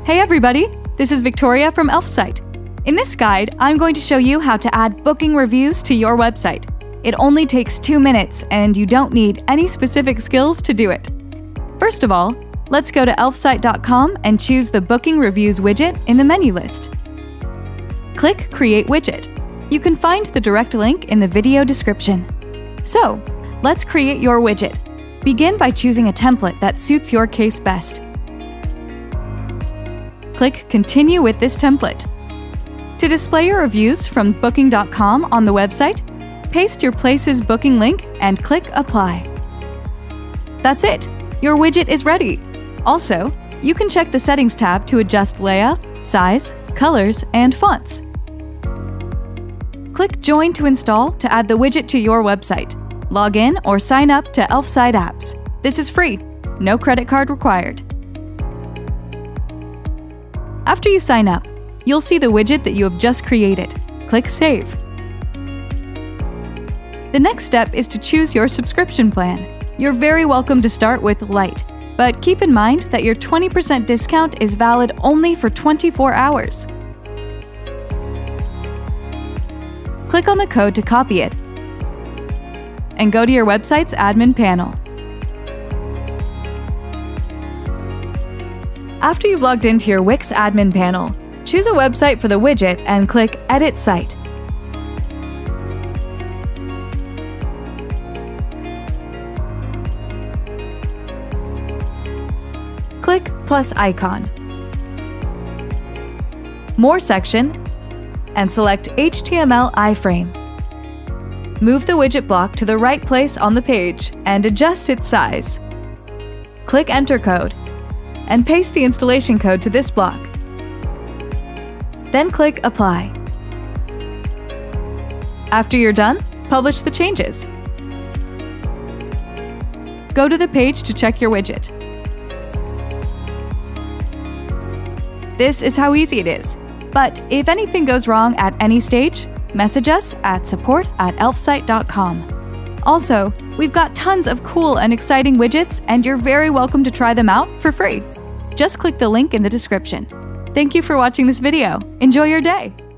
Hey everybody, this is Victoria from Elfsight. In this guide, I'm going to show you how to add booking reviews to your website. It only takes 2 minutes and you don't need any specific skills to do it. First of all, let's go to elfsight.com and choose the Booking Reviews widget in the menu list. Click Create Widget. You can find the direct link in the video description. So, let's create your widget. Begin by choosing a template that suits your case best. Click Continue with this template. To display your reviews from Booking.com on the website, paste your place's booking link and click Apply. That's it! Your widget is ready! Also, you can check the Settings tab to adjust layout, size, colors, and fonts. Click Join to install to add the widget to your website. Log in or sign up to Elfsight apps. This is free, no credit card required. After you sign up, you'll see the widget that you have just created. Click Save. The next step is to choose your subscription plan. You're very welcome to start with Lite, but keep in mind that your 20% discount is valid only for 24 hours. Click on the code to copy it and go to your website's admin panel. After you've logged into your Wix admin panel, choose a website for the widget and click Edit Site. Click plus icon, More section, and select HTML iframe. Move the widget block to the right place on the page and adjust its size. Click Enter Code and paste the installation code to this block. Then click Apply. After you're done, publish the changes. Go to the page to check your widget. This is how easy it is. But if anything goes wrong at any stage, message us at support@elfsight.com. Also, we've got tons of cool and exciting widgets, and you're very welcome to try them out for free. Just click the link in the description. Thank you for watching this video. Enjoy your day!